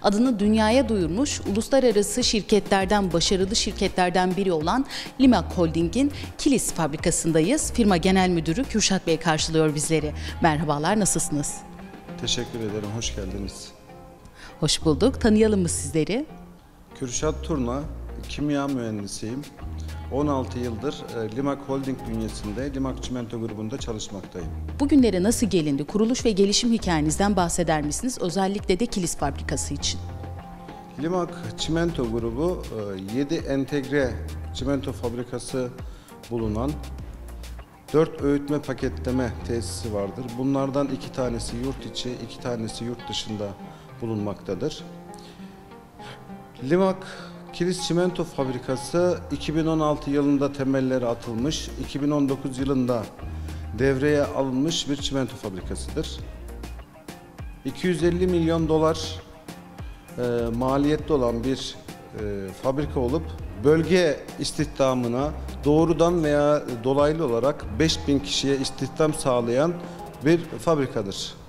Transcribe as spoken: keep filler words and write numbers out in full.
adını dünyaya duyurmuş uluslararası şirketlerden, başarılı şirketlerden biri olan Limak Holding'in Kilis fabrikasındayız. Firma Genel Müdürü Kürşat Bey karşılıyor bizleri. Merhabalar, nasılsınız? Teşekkür ederim, hoş geldiniz. Hoş bulduk. Tanıyalım mı sizleri? Kürşat Turna, kimya mühendisiyim. on altı yıldır Limak Holding bünyesinde Limak Çimento grubunda çalışmaktayım. Bugünlere nasıl gelindi? Kuruluş ve gelişim hikayenizden bahseder misiniz? Özellikle de Kilis fabrikası için. Limak Çimento grubu yedi entegre çimento fabrikası bulunan dört öğütme paketleme tesisi vardır. Bunlardan iki tanesi yurt içi, iki tanesi yurt dışında bulunmaktadır. Limak Kilis Çimento Fabrikası iki bin on altı yılında temelleri atılmış, iki bin on dokuz yılında devreye alınmış bir çimento fabrikasıdır. iki yüz elli milyon dolar e, maliyetli olan bir e, fabrika olup bölge istihdamına doğrudan veya dolaylı olarak beş bin kişiye istihdam sağlayan bir fabrikadır.